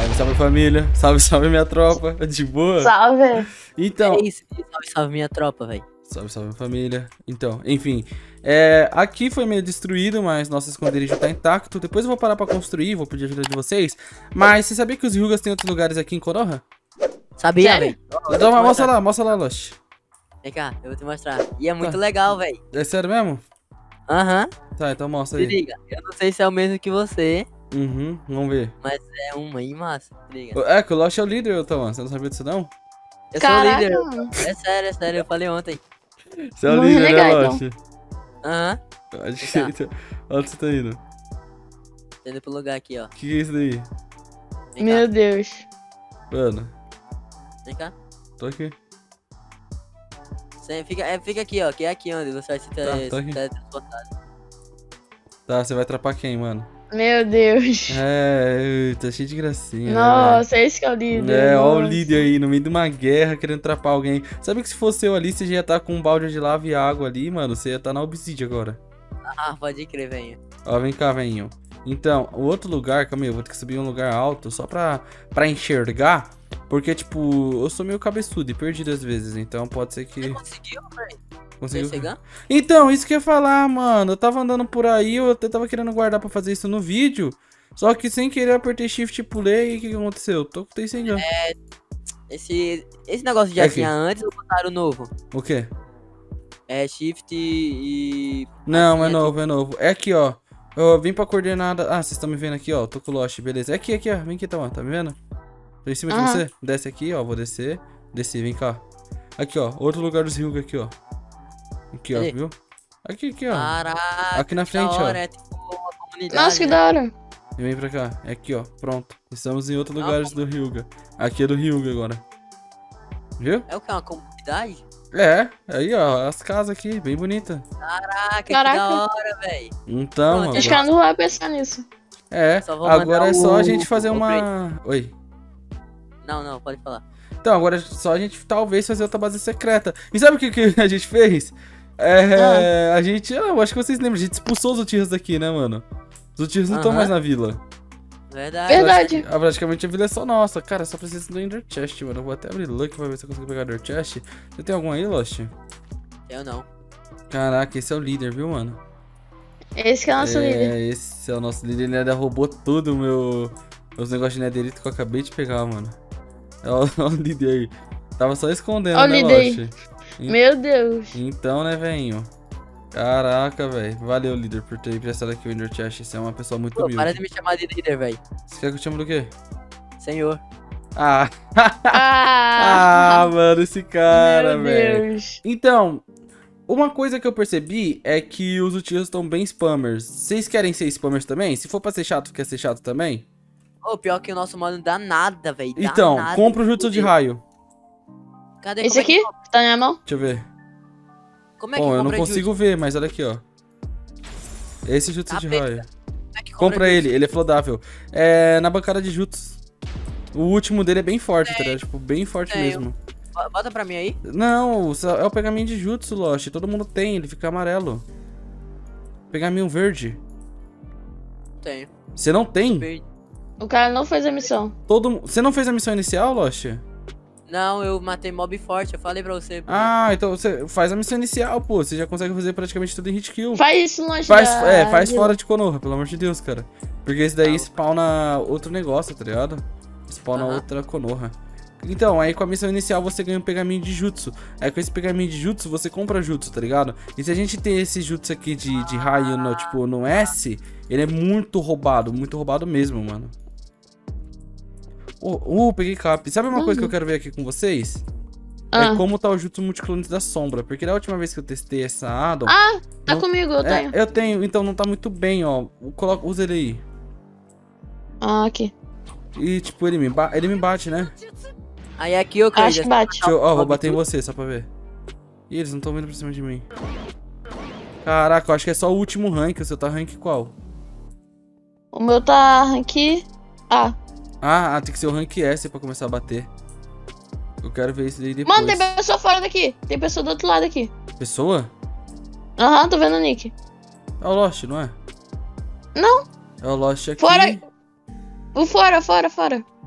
Salve, salve família. Salve, salve minha tropa. De boa? Salve. Então. É isso, salve, salve minha tropa, velho. Salve, salve família. Então, enfim. Aqui foi meio destruído, mas nosso esconderijo tá intacto. Depois eu vou parar pra construir, vou pedir ajuda de vocês. Mas você sabia que os Hyugas tem outros lugares aqui em Konoha? Sabia, velho? Então, mostra lá, Lost. Vem cá, eu vou te mostrar. E é muito legal, velho. É sério mesmo? Aham. Tá, então mostra Se aí. liga, eu não sei se é o mesmo que você, Uhum, vamos ver. mas é uma aí massa. Se liga. É, que o Lost é o líder, Thomas. Você não sabia disso, não? Eu Caraca, sou o líder. mano. É sério, eu falei ontem. Você é o Muito líder, legal, né, então. Lost? Aham. Acho que então, onde você tá indo? Tô indo pro lugar aqui, ó. O que é isso daí? Vem Meu cá, Deus. Mano, vem cá. tô aqui. Fica aqui, ó, que é aqui onde você vai se tô aqui. teletransportar. Tá, você vai atrapar quem, mano? Meu Deus. Tá cheio de gracinha. Nossa, esse que é o líder. Né, ó o nossa. líder aí, no meio de uma guerra, querendo atrapar alguém. Sabe que se fosse eu ali, você já ia estar com um balde de lava e água ali, mano. Você ia estar na Obsidian agora. Ah, pode crer, velho. Ó, vem cá, velhinho. Então, o outro lugar, calma aí, eu vou ter que subir um lugar alto só pra enxergar. Porque, tipo, eu sou meio cabeçudo e perdido às vezes, então pode ser que... Você conseguiu, velho? Conseguiu? Chegar? Então, isso que eu ia falar, mano. Eu tava andando por aí, eu até tava querendo guardar pra fazer isso no vídeo. Só que sem querer eu apertei shift e pulei e o que aconteceu? Tô sem ganho. Esse negócio já É aqui. tinha antes ou botaram novo? O quê? É shift e... Não, assim, é novo. É aqui, ó. Eu vim pra coordenada. Ah, vocês estão me vendo aqui, ó. Tô com o Lost, beleza. É aqui, ó. Vem aqui, então, ó. Tá me vendo? Tô em cima de Aham. você. Desce aqui, ó. Vou descer. Desci, vem cá. Aqui, ó. Outro lugar dos Hyuga aqui, ó. Aqui, ó, Cadê? viu? Aqui, ó. Caraca, Aqui na que frente, da ó. hora, é tipo uma comunidade, Nossa, que né? da hora. E vem pra cá. É aqui, ó. Pronto. Estamos em outros lugares do Hyuga. Aqui é do Hyuga agora. Viu? É o que? Uma comunidade? Aí, ó. As casas aqui, bem bonita. Caraca, que Caraca. da hora, velho. Então, Pronto, Acho que ela não vai pensar nisso. Só vou agora mandar é só a o- gente fazer o uma... Oi. Não, pode falar. Então, agora é só a gente talvez fazer outra base secreta. E sabe o que a gente fez? A gente... eu acho que vocês lembram, a gente expulsou os Uchihas daqui, né, mano? Os Uchihas não estão Aham. mais na vila. Verdade. Verdade. Praticamente a vila é só nossa. Cara, só precisa do Ender Chest, mano. Eu vou até abrir Luck pra ver se eu consigo pegar Ender Chest. Você tem algum aí, Lost? Eu não. Caraca, esse é o líder, viu, mano? Esse que é o nosso líder. Esse é o nosso líder. Ele ainda roubou tudo meus negócios de netherite que eu acabei de pegar, mano. Olha o líder aí. Tava só escondendo, Olha o né, líder aí. Lost? Meu Deus. Então, né, velhinho? Caraca, velho. Valeu, líder, por ter emprestado aqui o Ender Chest. Você é uma pessoa muito Pô, humilde. para de me chamar de líder, velho. Você quer que eu te chame do quê? Senhor. Ah, Ah, mano, esse cara, meu velho. Deus. Então, uma coisa que eu percebi é que os Uchihas estão bem spammers. Vocês querem ser spammers também? Se for pra ser chato, quer ser chato também? Ô, pior que o nosso modo não dá nada, velho. Então, compra o Jutsu de raio. Cadê? Esse aqui? Tá na minha mão? Deixa eu ver. Como é que Bom, eu não compra consigo ver, mas olha aqui, ó. Esse Jutsu de Capeta. raio. Como é que Compra jutsu? ele é flodável. É na bancada de Jutsu. O último dele é bem forte, tá ligado? Tipo, bem forte Tenho. mesmo. Bota pra mim aí. Não, é o pergaminho de Jutsu, Lost. Todo mundo tem, ele fica amarelo. Pergaminho verde. Tenho. Você não tem? Perdi. O cara não fez a missão. Você não fez a missão inicial, Lost? Não, eu matei mob forte, eu falei pra você. Ah, então você faz a missão inicial, pô. Você já consegue fazer praticamente tudo em hit kill. Faz isso longe Faz, da... faz vila. fora de Konoha, pelo amor de Deus, cara. Porque esse daí Não. spawna outro negócio, tá ligado? Spawna Aham. outra Konoha. Então, aí com a missão inicial você ganha um pergaminho de Jutsu. Aí com esse pergaminho de Jutsu você compra Jutsu, tá ligado? E se a gente tem esse Jutsu aqui de raio no, tipo, no S, ele é muito roubado mesmo, mano. Peguei cap. Sabe uma coisa que eu quero ver aqui com vocês? É como tá o Jutsu Multiclones da Sombra. Porque da última vez que eu testei essa addon... Tá comigo, eu tenho. Eu tenho, então não tá muito bem, ó. Usa ele aí. Ah, aqui. E tipo, ele me bate, né? Aí aqui, ô, Acho que bate. Vou bater em você, só pra ver. Ih, eles não estão vindo pra cima de mim. Caraca, eu acho que é só o último rank. O seu tá rank qual? O meu tá aqui. Tem que ser o rank S pra começar a bater. Eu quero ver isso daí depois. Mano, tem pessoa fora daqui. Tem pessoa do outro lado aqui. Pessoa? Aham, tô vendo o Nick. É o Lost, não é? Não. É o Lost aqui. Fora. Fora.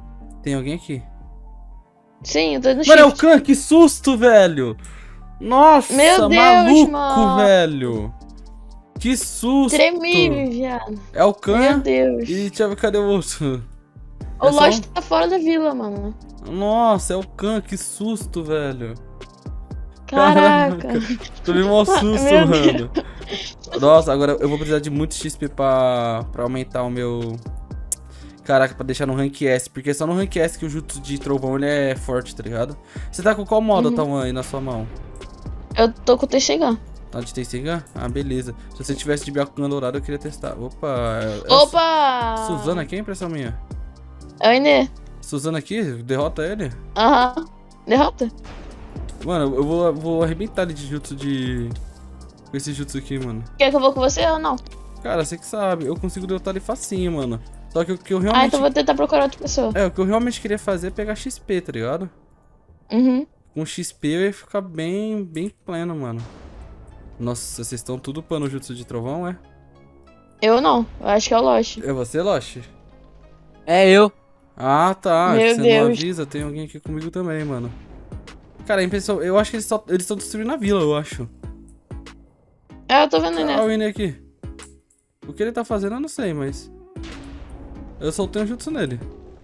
Tem alguém aqui? Sim, eu tô no Mano, é o shift. Khan, que susto, velho! Nossa, Meu Deus, maluco, mano. velho! Que susto! Tremi, viado. É o Meu Khan Deus. e deixa eu ver, cadê o outro? O É só Lost tá fora da vila, mano. Nossa, é o Khan, que susto, velho! Caraca. Tomei um susto, Meu mano. Nossa, agora eu vou precisar de muito XP pra aumentar o meu... Caraca, pra deixar no rank S, porque é só no rank S que o jutsu de trovão ele é forte, tá ligado? Você tá com qual modo, Tauan, aí na sua mão? Eu tô com o Tenshinhan. Tá de Tenshinhan? Ah, beleza. Se você tivesse de Byakugan dourado, eu queria testar. Opa! Opa! Suzana aqui, é impressão minha? É o Inê. Suzana aqui? Derrota ele? Aham. Derrota. Mano, eu vou arrebentar ele de jutsu de... Com esse jutsu aqui, mano. Quer que eu vou com você ou não? Cara, você que sabe, eu consigo derrotar ele facinho, mano. Só que o que eu Ah, realmente... então vou tentar procurar outra pessoa. É, o que eu realmente queria fazer é pegar XP, tá ligado? Uhum. Com XP eu ia ficar bem pleno, mano. Nossa, vocês estão tudo upando o jutsu de trovão, é? Eu não. Eu acho que é o Lost. É você, Lost? É eu. Ah, tá. Meu Você não Deus. avisa, tem alguém aqui comigo também, mano. Cara, a impressão... Eu acho que eles estão destruindo a vila, eu acho. É, eu tô vendo o Inê. Ah, o Ine aqui. O que ele tá fazendo eu não sei, mas... Eu soltei um jutsu nele.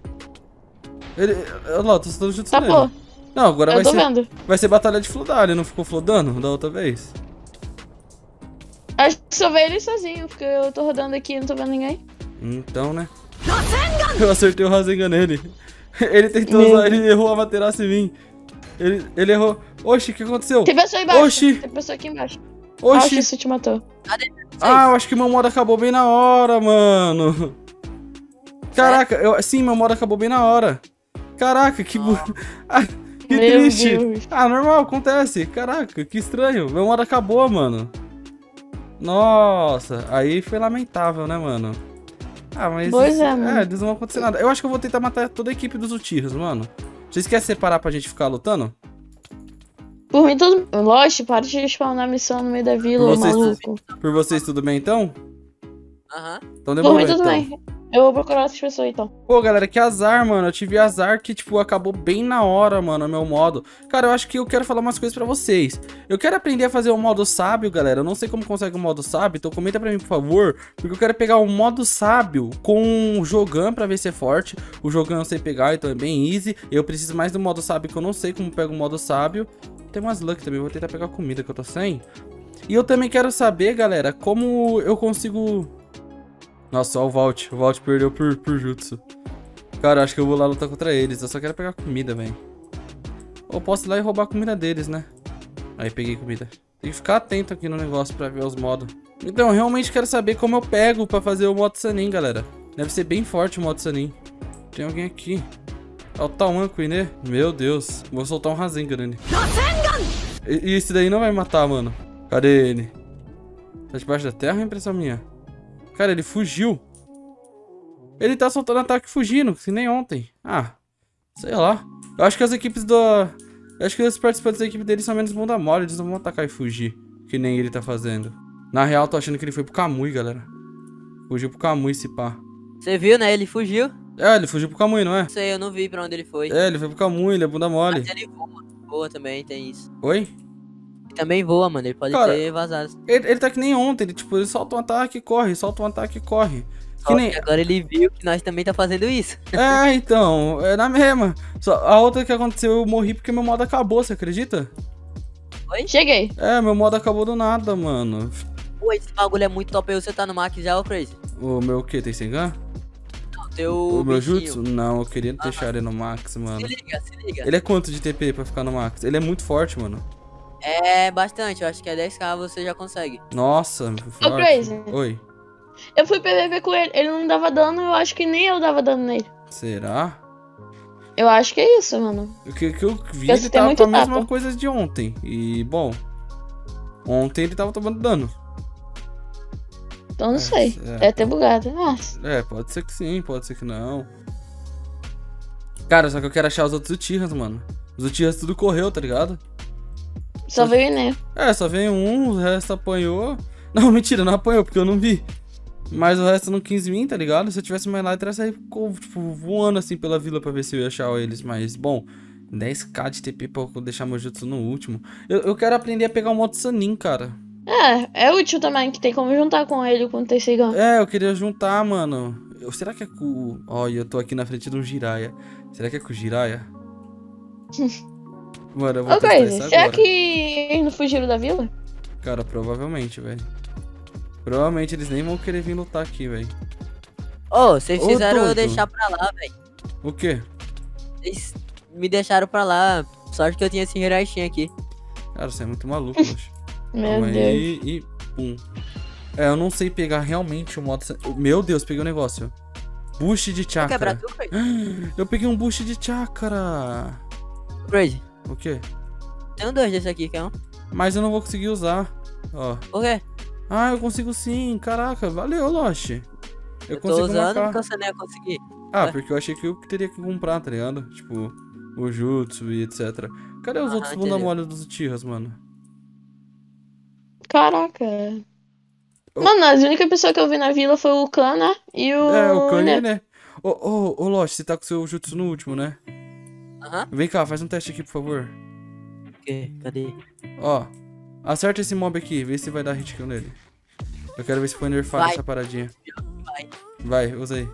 Olha lá, tô soltando jutsu Tá, nele. pô. Não, agora Eu tô vendo. vai ser batalha de Flodar, não ficou flodando da outra vez? Acho que só veio ele sozinho, porque eu tô rodando aqui e não tô vendo ninguém. Então, né? Eu acertei o Rasengan nele. Ele tentou Meu usar, ele errou a Materaço em mim. Ele errou. Oxi, o que aconteceu? Tem pessoa aí embaixo. Oxi. Tem pessoa aqui embaixo. Acho que Oxi. isso te matou. Ah, eu acho que meu modo acabou bem na hora, mano. Caraca, sim, meu modo acabou bem na hora. Caraca, que ah, que Meu triste. Deus. Ah, normal, acontece. Caraca, que estranho. Meu modo acabou, mano. Nossa, aí foi lamentável, né, mano? Ah, mas... Pois é, mano. eles não vão acontecer nada. Eu acho que eu vou tentar matar toda a equipe dos Uchihas, mano. Vocês querem separar pra gente ficar lutando? Por mim, tudo. Lost, para de spawnar missão no meio da vila, Vocês- maluco. Por vocês, tudo bem, então? Aham. Então Por demorou, mim, tudo então. bem. Eu vou procurar outras pessoas então. Pô, galera, que azar, mano. Eu tive azar que, tipo, acabou bem na hora, mano, o meu modo. Cara, eu acho que eu quero falar umas coisas pra vocês. Eu quero aprender a fazer o modo sábio, galera. Eu não sei como consegue o modo sábio, então comenta pra mim, por favor. Porque eu quero pegar o modo sábio com o Jogan pra ver se é forte. O Jogan eu sei pegar, então é bem easy. Eu preciso mais do modo sábio, que eu não sei como pega o modo sábio. Tem umas luck também, vou tentar pegar comida que eu tô sem. E eu também quero saber, galera, como eu consigo... Nossa, ó o Vault perdeu por jutsu. Cara, acho que eu vou lá lutar contra eles. Eu só quero pegar comida, velho. Ou posso ir lá e roubar a comida deles, né? Aí, peguei comida. Tem que ficar atento aqui no negócio pra ver os modos. Então, eu realmente quero saber como eu pego pra fazer o modo Sanin, galera. Deve ser bem forte o modo Sanin. Tem alguém aqui. Ó o Tauan, né? Meu Deus. Vou soltar um Rasengan nele. E esse daí não vai matar, mano. Cadê ele? Tá debaixo da terra ou é impressão minha? Cara, ele fugiu. Ele tá soltando ataque fugindo, que nem ontem. Ah, sei lá. Eu acho que as equipes do... Eu acho que os participantes da equipe dele são menos bunda mole. Eles não vão atacar e fugir, que nem ele tá fazendo. Na real, eu tô achando que ele foi pro Kamui, galera. Fugiu pro Kamui, se pá. Você viu, né? Ele fugiu. É, ele fugiu pro Kamui, não é? Não sei, eu não vi pra onde ele foi. É, ele foi pro Kamui, ele é bunda mole. Mas ele voa. Voa também, tem isso. Oi? Ele também voa, mano. Ele pode Cara, ter vazado. Ele tá que nem ontem, ele tipo, ele solta um ataque e corre, solta um ataque e corre. Que Só nem... que agora ele viu que nós também tá fazendo isso. É, então, é na mesma. Só, a outra que aconteceu, eu morri porque meu modo acabou, você acredita? Cheguei. É, meu modo acabou do nada, mano. Pô, esse bagulho é muito top. Aí você tá no Max já, ô Crazy? O meu o quê? Tem Sengan? Não, teu O meu bichinho. jutsu? Não, eu queria deixar ele no max, mano. Se liga, se liga. Ele é quanto de TP pra ficar no max? Ele é muito forte, mano. É bastante, eu acho que é 10k você já consegue. Nossa, forte. Crazy. Oi. Eu fui PVP com ele, ele não dava dano, eu acho que nem eu dava dano nele. Será? Eu acho que é isso, mano. O que eu vi, Eu ele tenho tava muito com a mesma tapa. coisa de ontem. E, bom... Ontem ele tava tomando dano. Então não sei. é, Deve ter bugado. Ah, É, pode ser que sim, pode ser que não. Cara, só que eu quero achar os outros Uchihas, mano. Os Uchihas tudo correu, tá ligado? só veio o Inê. É, só veio um, o resto apanhou. Não, mentira, não apanhou, porque eu não vi. Mas o resto não quis vir, tá ligado? Se eu tivesse mais lá, eu teria saído, tipo, voando assim pela vila pra ver se eu ia achar eles. Mas, bom, 10k de TP pra eu deixar meu jutsu no último. Eu quero aprender a pegar o modo Sanin, cara. É útil também, que tem como juntar com ele com o Tenseigan. É, eu queria juntar, mano. Será que é com... Ó, eu tô aqui na frente de um Jiraiya. Será que é com o Jiraiya? Mano, eu vou Ô, testar Crazy, isso será agora. que eles não fugiram da vila? Cara, provavelmente, velho. Provavelmente eles nem vão querer vir lutar aqui, velho. Ô, vocês Ô, fizeram eu doido. deixar pra lá, velho. O quê? Vocês me deixaram pra lá. Sorte que eu tinha esse Hiraitin aqui. Cara, você é muito maluco, moço. Meu Calma Deus. aí e pum. É, eu não sei pegar realmente o modo... Meu Deus, peguei um negócio. Boost de Quer quebrar chakra. tudo, Crazy? Eu peguei um boost de chakra. Crazy, O quê? tem 2 desse aqui, quer um? Mas eu não vou conseguir usar. Ó. Por quê? Ah, eu consigo sim. Caraca, valeu, Lost. Eu tô consigo usando marcar. porque você não ia conseguir. Ah, Ué? porque eu achei que eu teria que comprar, tá ligado? Tipo, o Jutsu e etc. Cadê os outros bunda entendeu. mole dos Uchihas, mano? Caraca. Mano, a única pessoa que eu vi na vila foi o Khan, né? E o... É, o Kanye, né? né? Ô, Lost, você tá com o seu Jutsu no último, né? Aham. Vem cá, faz um teste aqui, por favor. O quê? Cadê? Ó, acerta esse mob aqui, vê se vai dar hit kill nele. Eu quero ver se foi nerfado Vai. essa paradinha. Vai. Vai, usa aí.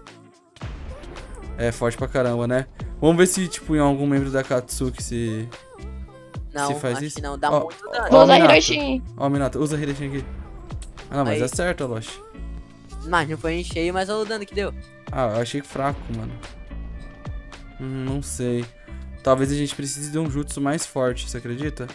É, forte pra caramba, né? Vamos ver se, tipo, em algum membro da Katsuki se... Não, Se faz acho isso? que não. Dá Ó, muito dano. Vou ó, usar Minato. Hiraitin. Ó, Minato, usa a Hiraitin aqui. Ah, não, mas Aí. acerta, Lost. Mas não foi em cheio, mas olha o dano que deu. Ah, eu achei fraco, mano. Não sei. Talvez a gente precise de um jutsu mais forte, você acredita?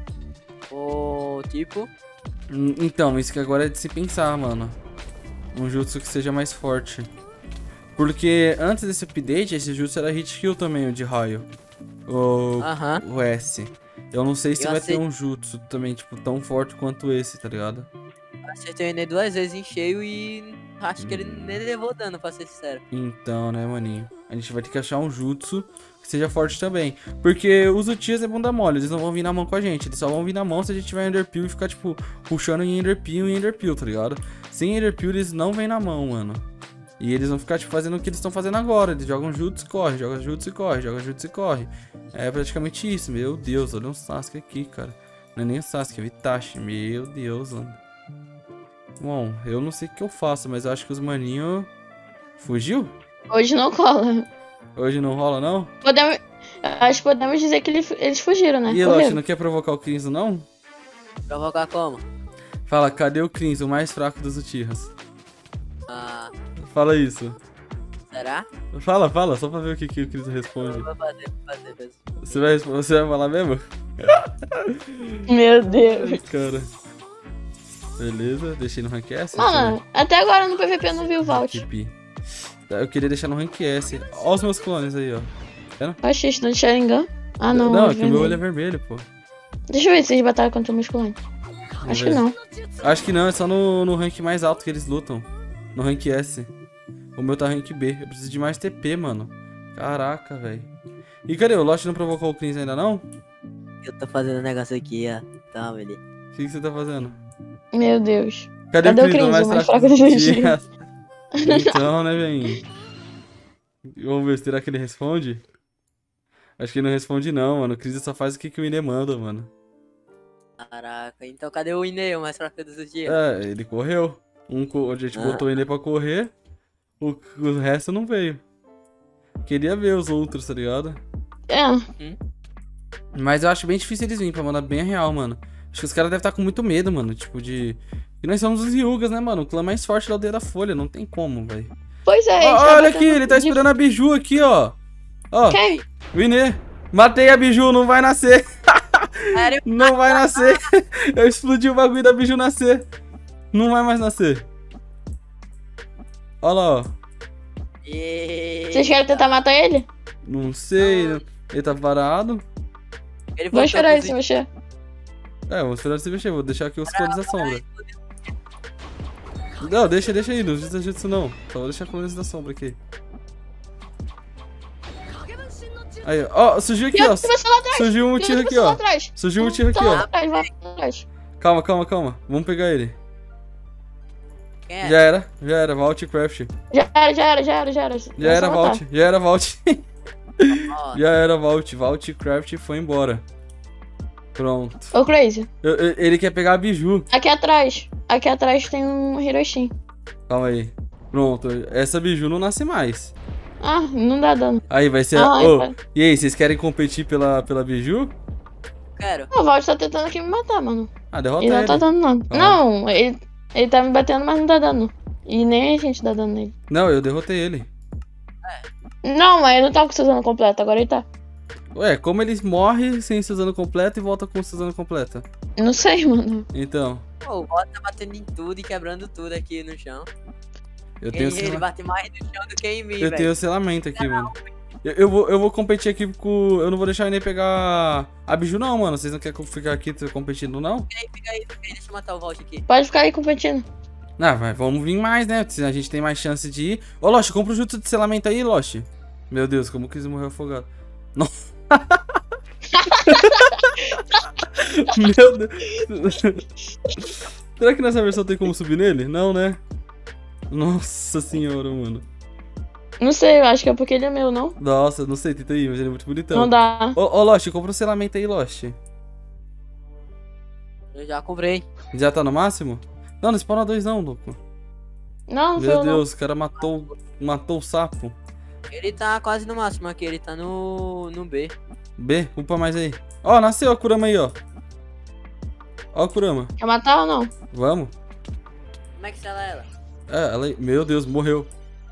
Ou tipo... Então, isso que agora é de se pensar, mano. Um jutsu que seja mais forte. Porque antes desse update, esse jutsu era hit kill também, o de raio. Aham. O S. Eu não sei se Eu vai ter aceito. um jutsu também, tipo, tão forte quanto esse, tá ligado? Acertei o Enem 2 vezes em cheio e acho que ele nem levou dano, pra ser sincero. Então, né, maninho? A gente vai ter que achar um jutsu que seja forte também. Porque os Uchihas é bunda mole, eles não vão vir na mão com a gente. Eles só vão vir na mão se a gente tiver Enderpeel e ficar, tipo, puxando em Enderpeel, tá ligado? Sem Enderpeel, eles não vêm na mão, mano. E eles vão ficar, tipo, fazendo o que eles estão fazendo agora. Eles jogam jutsu e corre, jogam jutsu e corre, jogam jutsu e corre. É praticamente isso. Meu Deus, olha um Sasuke aqui, cara. Não é nem o Sasuke, é o Itachi. Meu Deus, mano. Bom, eu não sei o que eu faço, mas eu acho que os maninhos... Fugiu? Hoje não cola. Hoje não rola, não? Acho que podemos dizer que eles fugiram, né? E Lost, Correram. não quer provocar o Crinzo, não? Provocar como? Fala, cadê o Crinzo, o mais fraco dos Uchihas? Ah, Fala isso. será? Fala, só pra ver o que o Crinzo responde. Vou fazer mesmo. Você vai falar mesmo? Meu Deus. Cara. Beleza, deixei no rank S. Mano, até agora no PVP eu não vi o Vault. Tipi. Eu queria deixar no rank S. Ó os meus clones aí, ó. Oxi, estudante de Sharingan. Ah, não. Não, é é que o meu olho é vermelho. vermelho, pô. Deixa eu ver se eles batalham contra o musculante. Vamos Acho ver. que não. Acho que não, é só no rank mais alto que eles lutam. No rank S. O meu tá rank B. Eu preciso de mais TP, mano. Caraca, velho. E cadê? O Lost não provocou o Crinzo ainda, não? Eu tô fazendo um negócio aqui, ó. Tá, beleza. O que você tá fazendo? Meu Deus. Cadê Cadê o o Crinzo? Crinzo, mais fraco dos dos Uchihas? Então, né, velho? Vamos ver, será que ele responde? Acho que ele não responde não, mano. O Crinzo só faz o que o Ine manda, mano. Caraca, então cadê o Inei, o mais fraco dos dias? É, ele correu. A gente botou o Ine pra correr. O resto não veio. Queria ver os outros, tá ligado? É. Mas eu acho bem difícil eles virem pra mandar bem a real, mano. Acho que os caras devem estar com muito medo, mano. Tipo, de... E nós somos os Hyugas, né, mano? O clã mais forte da aldeia da Folha. Não tem como, velho. Pois é. Ó, eles tão olha aqui, batendo ele tá de- esperando a Biju aqui, ó. Ó, Quem? o Inê. Matei a Biju, não vai nascer. Sério? Não vai nascer. Eu explodi o bagulho da Biju nascer. Não vai mais nascer. Olha lá, ó. Vocês querem tentar matar ele? Não sei. Ele tá parado. Ele Vou voltou esperar ele pros se mexer. É, vamos esperar ele se mexer. Vou deixar aqui os clones da sombra. Não, deixa aí. Não usa jutsu não. Só vou deixar clones da sombra aqui. Aí, ó. Surgiu aqui, ó. Tem pessoa lá atrás. Surgiu um Tem tiro aqui, pessoa lá ó. atrás. Surgiu um tiro aqui, Tá lá ó. atrás, vai lá atrás. Calma. Vamos pegar ele. Quem é? Já era, Vault Craft. Já era. Já É era só matar. Vault, já era Vault. Ó, Já era Vault, Vault Craft foi embora. Pronto. Ô, Crazy, Ele quer pegar a biju. aqui atrás tem um Hiroshi. Calma aí. Pronto, essa biju não nasce mais. Ah, não dá dano. Aí vai ser Ah, Ô, é. e aí, vocês querem competir pela biju? quero. O Valt tá tentando aqui me matar, mano. Ah, derrota Ele ele. não tá dando, não. Ah. Não, ele tá me batendo, mas não tá dando. E nem a gente dá dano nele. Não, eu derrotei ele. Não, mas ele não tá com o seu dano completo, agora ele tá. Ué, como ele morre sem Suzano completa e volta com Suzano completa? Não sei, mano. Então, Pô, o bot tá batendo em tudo e quebrando tudo aqui no chão. eu tenho, Ele bate mais no chão do que em mim, eu velho. tenho selamento aqui, mano. Eu vou competir aqui com... Eu não vou deixar ele pegar a biju não, mano. Vocês não querem ficar aqui competindo, não? Fica aí, deixa eu matar o Vault aqui. Pode ficar aí competindo. Não, mas vamos vir mais, né? A gente tem mais chance de ir. Ô, Lost, compra o jutsu de selamento aí, Lost. Meu Deus, como que eles morreu afogado? Nossa. Meu Deus. Será que nessa versão tem como subir nele? Não, né? Nossa senhora, mano. Não sei, eu acho que é porque ele é meu, não? Nossa, não sei, tenta aí, mas ele é muito bonitão. Não dá. Ô, Lost, compra um selamento aí, Lost. Eu já comprei. Já tá no máximo? Não, não spawna 2 não, louco. Não, não foi Meu eu, não. Deus, o cara matou o sapo. Ele tá quase no máximo aqui, ele tá no B. B, upa mais aí. Ó, nasceu a Kurama aí, ó. Ó a Kurama. Quer matar ou não? Vamos? Como é que sela ela? É, ela... Meu Deus, morreu.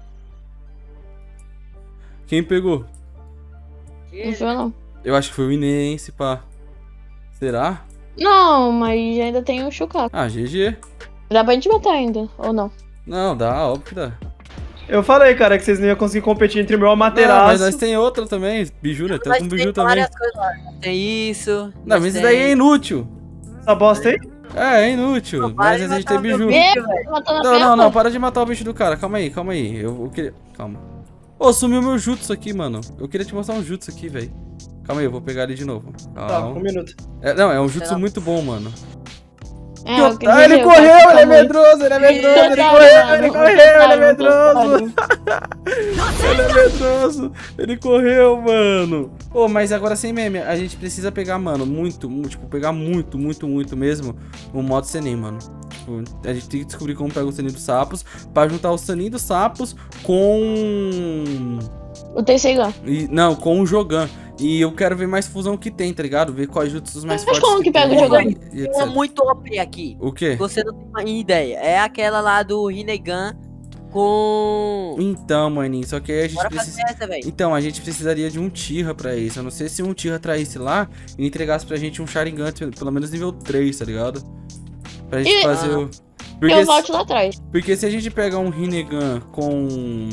Quem pegou? Não foi eu, não. Eu acho que foi o Inense, pá. Será? Não, mas ainda tem o Shukaku. Ah, GG. Dá pra gente matar ainda, ou não? Não, dá, óbvio que dá. Eu falei, cara, que vocês não iam conseguir competir entre o meu Não, mas Amaterasu. nós tem outra também, biju, né? Tem Mas um tem biju também. várias coisas lá. Tem isso. Não, mas isso daí é inútil. Essa bosta aí? É inútil. Mas a gente tem biju. Tá matando a Não, Peppa? não, não, para de matar o bicho do cara. Calma aí. Eu queria... Calma. Ô, sumiu meu jutsu aqui, mano. Eu queria te mostrar um jutsu aqui, velho. Calma aí, eu vou pegar ele de novo. Tá, Calma. 1 minuto. Não, é um jutsu muito bom, mano. É, eu queria Ah, ele dizer, eu correu, quero ele é ficar muito. medroso, ele é medroso, ele Otário, correu, mano, ele correu, ele é otário, medroso. otário. Ele é medroso, ele correu, mano. Pô, mas agora sem meme, a gente precisa pegar, mano, tipo, pegar muito mesmo o modo Senin, mano. Tipo, a gente tem que descobrir como pega o Senin dos sapos pra juntar o Senin dos sapos com... O Tenseigan. Não, com o Jogan. E eu quero ver mais fusão que tem, tá ligado? Ver quais jutsus mais Mas fortes como que pega tem o Jogan? e Tem etc. uma muito OP aqui. O quê? Você não tem uma ideia. É aquela lá do Rinnegan com... Então, maninho, só que aí a gente Bora precisa... fazer essa, velho. Então, a gente precisaria de um Tira pra isso. Eu não sei se um Tira traísse lá e entregasse pra gente um Sharingan, pelo menos nível 3, tá ligado? Pra gente E- fazer o... Eu volto lá atrás. Porque se a gente pegar um Rinnegan com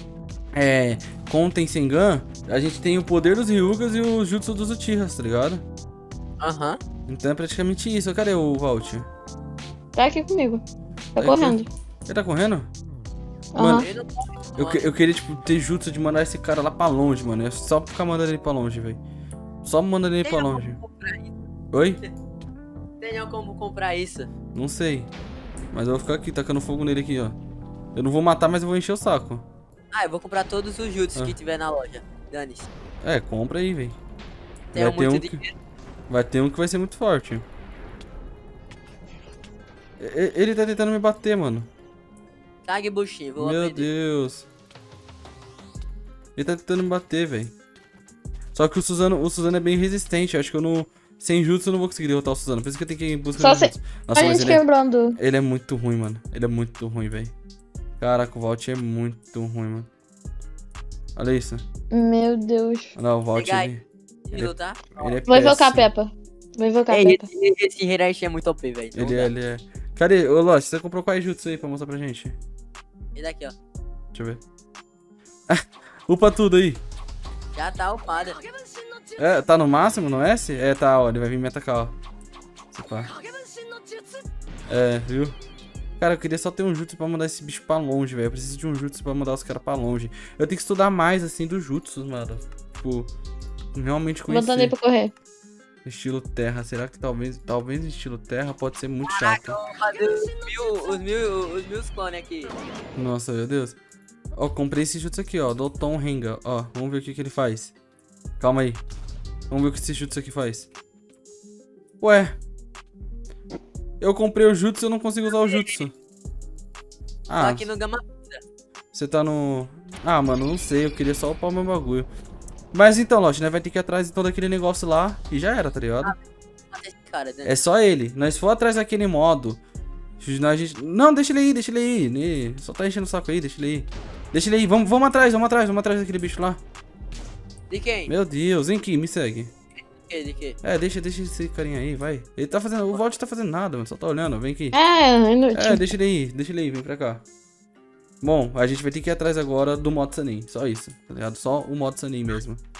o Tensengan, a gente tem o poder dos Ryugas e o Jutsu dos Uchihas, tá ligado? Aham. Então é praticamente isso. Cadê o Vault? Tá aqui comigo. Tá Aqui. correndo. Ele tá correndo? Aham. Mano, Ele não tá muito eu queria, tipo, ter jutsu de mandar esse cara lá pra longe, mano. É só ficar mandando ele pra longe, velho. Só mandando ele pra Tem longe. como comprar isso? Oi? Tem como comprar isso? Não sei. Mas eu vou ficar aqui, tacando fogo nele aqui, ó. Eu não vou matar, mas eu vou encher o saco. Ah, eu vou comprar todos os jutsus Ah. que tiver na loja. Dane-se. É, compra aí, velho. Tenho Vai ter muito um que- dinheiro. Vai ter um que vai ser muito forte. Ele tá tentando me bater, mano. Cague buchinho, vou Meu aprender. Deus. Ele tá tentando me bater, velho. Só que o Suzano é bem resistente. Eu acho que eu não... Sem jutsu eu não vou conseguir derrotar o Suzano. Por isso que eu tenho que ir em busca Só de se- jutsu. A Nossa, mas gente quebrando. ele é muito ruim, mano. Ele é muito ruim, velho. Caraca, o Vault é muito ruim, mano. Olha isso. Meu Deus. Não, o Vault, Pegar ele De lutar? é Vou invocar a péssimo. Peppa. Vou invocar a Ei, Peppa. esse Hirashi é muito OP, velho. Não dá. Ele é. Cadê? Ô, Lost, você comprou quais jutsu aí pra mostrar pra gente? Esse daqui, ó. Deixa eu ver. Upa tudo aí. Já tá upada. É, tá no máximo no S? É, tá, ó. Ele vai vir me atacar, ó. Se pá. É, viu? Cara, eu queria só ter um jutsu pra mandar esse bicho pra longe, velho. Eu preciso de um jutsu pra mandar os caras pra longe. Eu tenho que estudar mais, assim, dos jutsus, mano. Tipo, realmente Botando conhecer. ele pra correr. Estilo terra. Será que talvez estilo terra pode ser muito chato? Vamos fazer os mil clones aqui. Nossa, meu Deus. Ó, comprei esse jutsu aqui, ó. Do Tom Renga. Ó, vamos ver o que ele faz. Calma aí. Vamos ver o que esse jutsu aqui faz. Ué. Eu comprei o jutsu e eu não consigo usar o jutsu. Tá aqui no Gama. Você tá no... Ah, mano, não sei. Eu queria só upar o meu bagulho. Mas então, Lost, né? Vai ter que ir atrás de todo aquele negócio lá. E já era, tá ligado? Cara, né? É só ele. Nós for atrás daquele modo. A gente... Não, deixa ele aí. Só tá enchendo o saco aí, deixa ele aí. Deixa ele aí. Vamos atrás daquele bicho lá. De quem? Meu Deus, vem aqui, me segue. De quê? É, deixa esse carinha aí, vai. Ele tá fazendo... O Vault tá fazendo nada, mano. Só tá olhando, vem aqui. Inútil. É, deixa ele aí, vem pra cá. Bom, a gente vai ter que ir atrás agora do modo Sanin. Só isso, tá ligado? Só o modo Sanin mesmo.